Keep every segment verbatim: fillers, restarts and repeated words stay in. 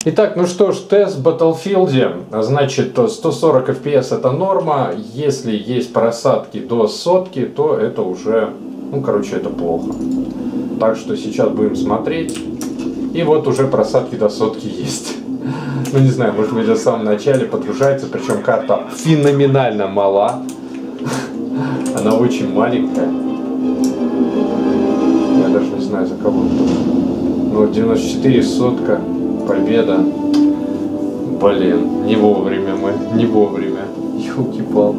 Итак, ну что ж, тест в Battlefield, значит, сто сорок эф пи эс это норма, если есть просадки до сотки, то это уже, ну короче, это плохо. Так что сейчас будем смотреть, и вот уже просадки до сотки есть. Ну не знаю, может быть в самом начале подгружается, причем карта феноменально мала, она очень маленькая. Я даже не знаю за кого тут. Ну девяносто четыре сотка. Победа. Блин, не вовремя мы, не вовремя. Ёлки-палки.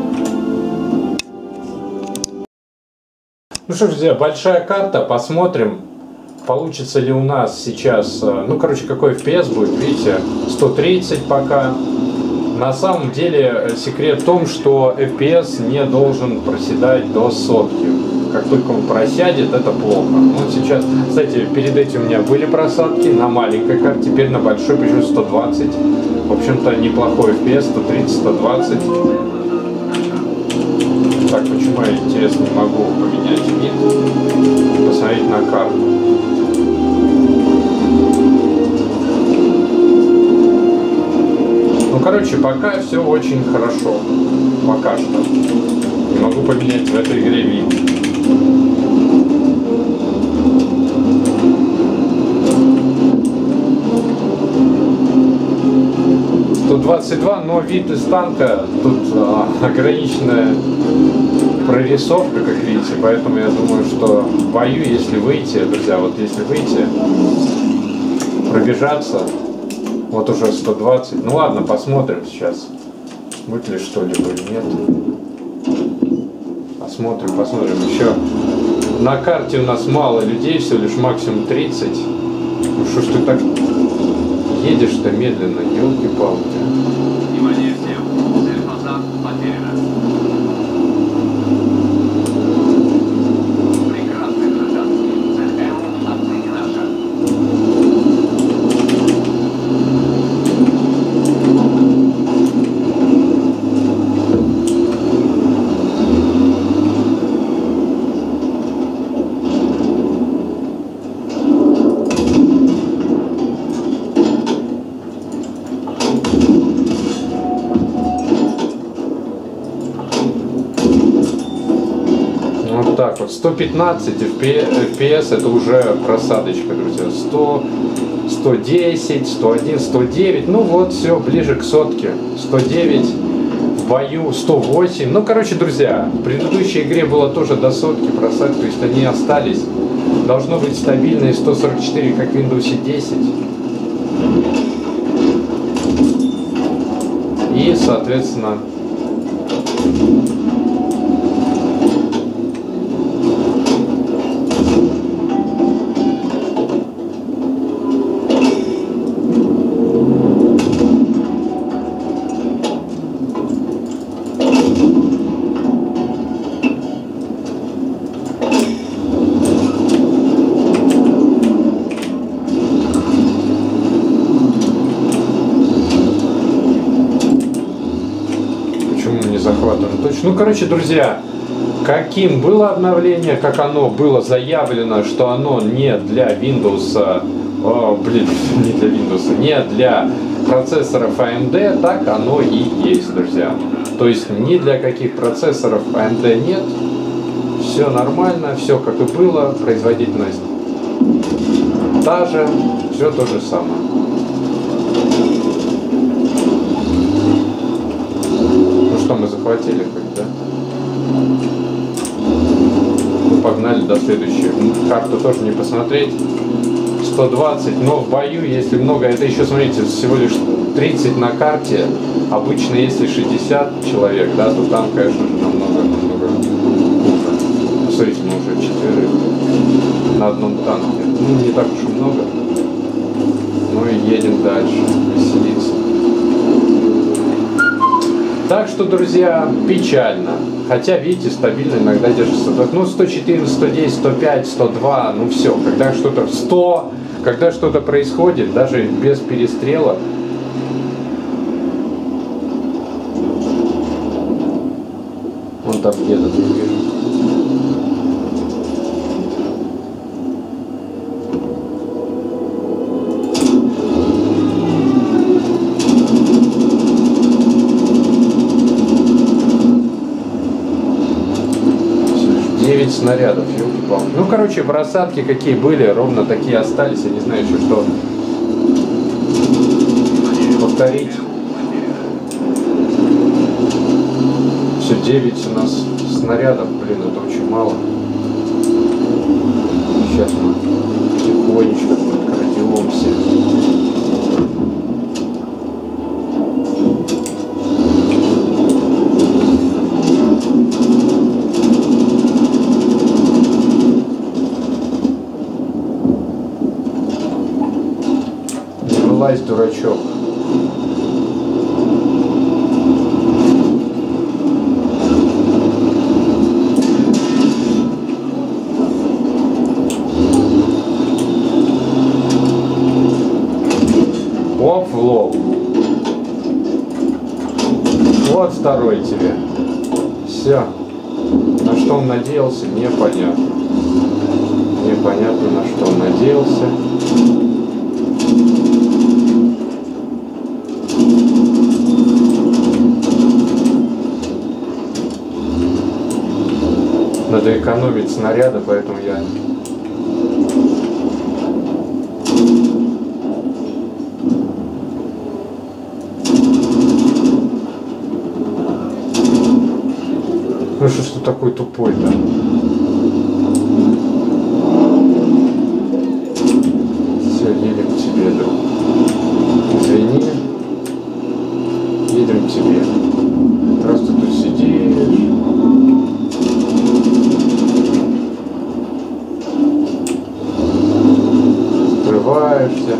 Ну что ж, друзья, большая карта, посмотрим, получится ли у нас сейчас, ну, короче, какой эф пи эс будет, видите, сто тридцать пока. На самом деле, секрет в том, что эф пи эс не должен проседать до сотки. Как только он просядет, это плохо. Вот сейчас, кстати, перед этим у меня были просадки на маленькой карте, теперь на большой, причем сто двадцать. В общем-то, неплохой эф пи эс, сто тридцать сто двадцать. Так, почему я, интересно, не могу поменять вид? Посмотреть на карту. Ну, короче, пока все очень хорошо. Пока что. Не могу поменять в этой игре вид. сто двадцать два, но вид из танка, тут а, ограниченная прорисовка, как видите, поэтому я думаю, что в бою, если выйти, друзья, вот если выйти, пробежаться, вот уже сто двадцать, ну ладно, посмотрим сейчас, будет ли что-либо или нет. Посмотрим, посмотрим еще. На карте у нас мало людей, всего лишь максимум тридцать. Ну что ж ты так едешь-то медленно, елки-палки. Внимание всем, цель фасад потеряна. Прекрасный гражданский, цель М отныне наша. Вот так вот, сто пятнадцать эф пи эс это уже просадочка, друзья. сто, сто десять, сто один, сто девять, ну вот, все, ближе к сотке. сто девять, в бою сто восемь. Ну, короче, друзья, в предыдущей игре было тоже до сотки просадок, то есть они остались. Должно быть стабильные сто сорок четыре, как в Windows десять. И, соответственно, ну, короче, друзья, каким было обновление, как оно было заявлено, что оно не для Windows, о, блин, не для Windows, не для процессоров эй эм ди, так оно и есть, друзья. То есть ни для каких процессоров эй эм ди нет, все нормально, все как и было, производительность та же, все то же самое. Ну что, мы захватили хоть, да? Ну, погнали до следующей. Карту тоже не посмотреть. сто двадцать, но в бою, если много, это еще, смотрите, всего лишь тридцать на карте. Обычно, если шестьдесят человек, да, то там, конечно же, намного, намного хуже. Смотрите, мы уже четверых на одном танке. Ну, не так уж и много. Ну и едем дальше, веселиться. Так что, друзья, печально. Хотя, видите, стабильно иногда держится. Ну, сто четырнадцать, сто десять, сто пять, сто два, ну все. Когда что-то сто, когда что-то происходит, даже без перестрелок. Вон там где-то не вижу. девять снарядов, ёлки-палки. Ну, короче, просадки какие были, ровно такие остались. Я не знаю еще, что повторить. Все, девять у нас снарядов, блин, это очень мало. Сейчас мы тихонечко подкрадемся. Не вылазь, дурачок. Оп, в лоб. Вот второй тебе. Все. На что он надеялся, непонятно. Непонятно, на что он надеялся. Надо экономить снаряды, поэтому я... Ну что ж ты такой тупой-то? Все, едем к тебе, друг. Извини. Едем к тебе. Раз ты тут сидишь. Скрываешься.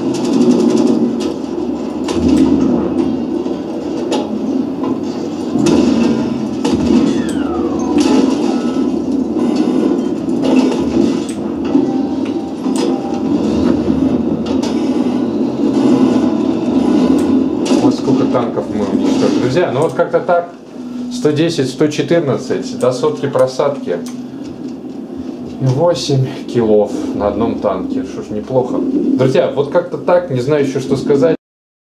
Сколько танков мы уничтожили. Друзья, ну вот как-то так. сто десять сто четырнадцать до сотки просадки. восемь киллов на одном танке. Что ж, неплохо. Друзья, вот как-то так. Не знаю еще, что сказать.